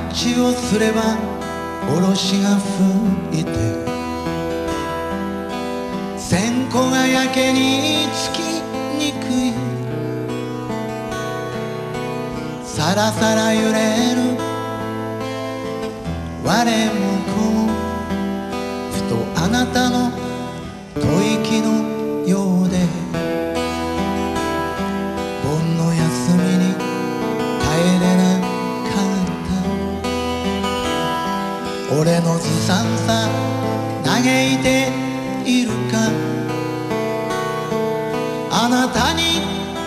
チをすればおろしが吹いて線香がやけにつきにくいさらさら揺れる我も子もふとあなたの吐息のようで盆の休みに帰れなかった俺のずさんさ嘆いているかあなたに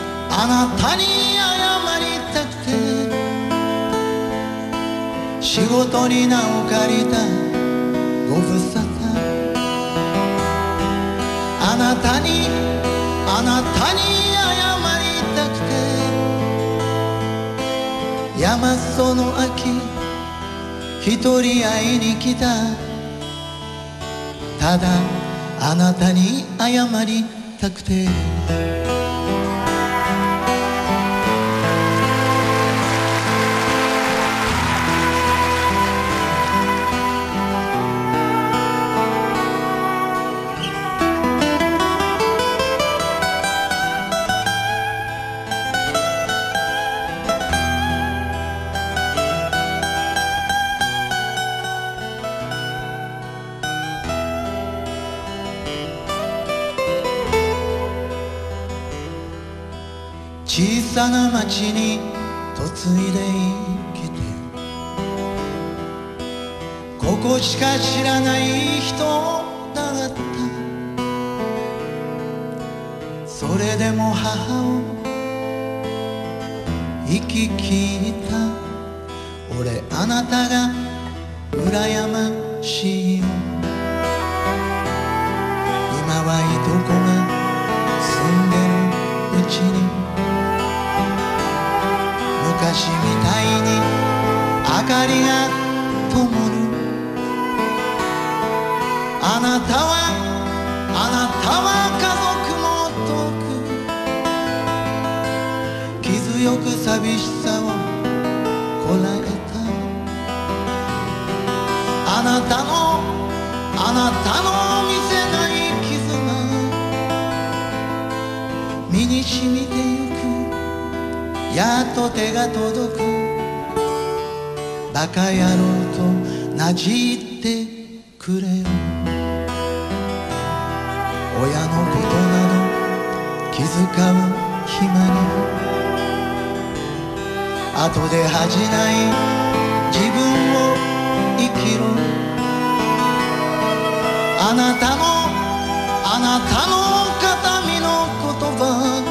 謝りたくて仕事に名を借りたご無沙汰あなたに謝りたくて山裾の秋一人会いに来たただあなたに謝りたくて小さな町に嫁いで生きてここしか知らない人だったそれでも母を生き切った俺あなたが羨ましいよ今はいとこが住んでるうちに昔みたいに明かりが灯るあなたは家族も遠く傷よく寂しさをこらえたあなたの見せない絆身に染みてゆくやっと手が届くバカ野郎となじってくれよ親のことなど気遣う暇に後で恥じない自分を生きろあなたの形見の言葉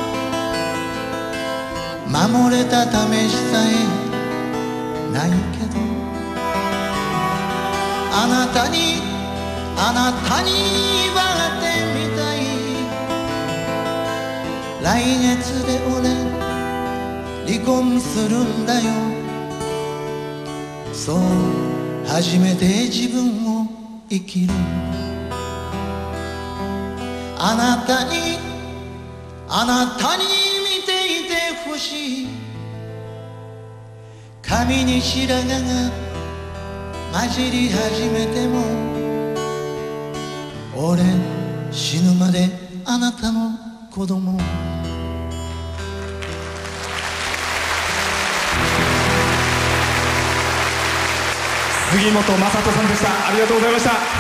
守れた試しさえないけどあなたに言われてみたい来月で俺離婚するんだよそう初めて自分を生きるあなたに見ていてほしい髪に白髪が混じり始めても俺死ぬまであなたの子供杉本真人さんでした。ありがとうございました。